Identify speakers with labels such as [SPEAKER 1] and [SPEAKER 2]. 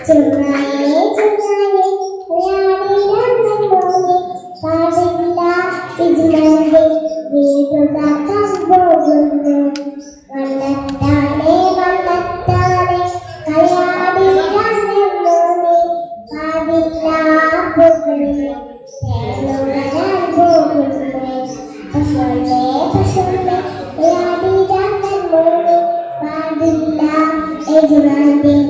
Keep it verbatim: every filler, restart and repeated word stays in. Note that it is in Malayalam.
[SPEAKER 1] ചുമ്മാനെ ചുമ്മാനെ യാടിയാണെന്നോനെ പാടില്ല ഇജ്മന്റെ വീടുകാക്കാൻ പോകുന്നു വന്നത്താനെ വന്നത്താനെ കളയാടിയാണെന്നോനെ പാടില്ല പോകുന്നു തേനുവരാൻ പോകുന്നു പശുവിനെ പശുവിനെ യാടിയാണെന്നോനെ പാടില്ല ഇജ്മന്റെ